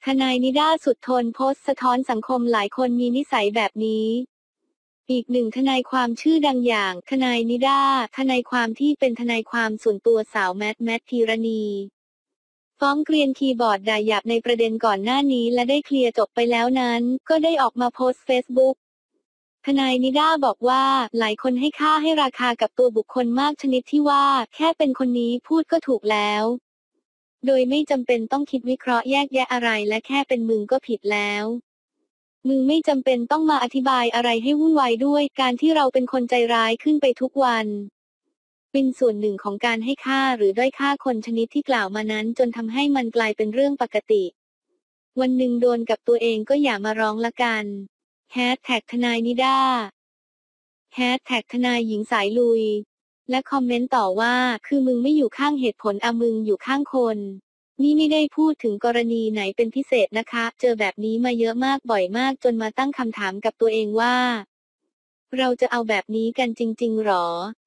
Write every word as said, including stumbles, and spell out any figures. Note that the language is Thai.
ทนายนิด้าสุดทนโพสต์สะท้อนสังคมหลายคนมีนิสัยแบบนี้อีกหนึ่งทนายความชื่อดังอย่างทนายนิด้าทนายความที่เป็นทนายความส่วนตัวสาวแมทแมทพีรณีฟ้องเกรียนคีย์บอร์ดด่าหยาบในประเด็นก่อนหน้านี้และได้เคลียร์จบไปแล้วนั้นก็ได้ออกมาโพสต์เฟซบุ๊กทนายนิด้าบอกว่าหลายคนให้ค่าให้ราคากับตัวบุคคลมากชนิดที่ว่าแค่เป็นคนนี้พูดก็ถูกแล้วโดยไม่จำเป็นต้องคิดวิเคราะห์แยกแยะอะไรและแค่เป็นมึงก็ผิดแล้วมึงไม่จำเป็นต้องมาอธิบายอะไรให้วุ่นวายด้วยการที่เราเป็นคนใจร้ายขึ้นไปทุกวันเป็นส่วนหนึ่งของการให้ค่าหรือด้อยค่าคนชนิดที่กล่าวมานั้นจนทำให้มันกลายเป็นเรื่องปกติวันหนึ่งโดนกับตัวเองก็อย่ามาร้องละกันแฮชแท็กทนายนิด้าแฮชแท็กทนายหญิงสายลุยและคอมเมนต์ต่อว่าคือมึงไม่อยู่ข้างเหตุผลอะมึงอยู่ข้างคนนี่ไม่ได้พูดถึงกรณีไหนเป็นพิเศษนะคะเจอแบบนี้มาเยอะมากบ่อยมากจนมาตั้งคำถามกับตัวเองว่าเราจะเอาแบบนี้กันจริงๆหรอ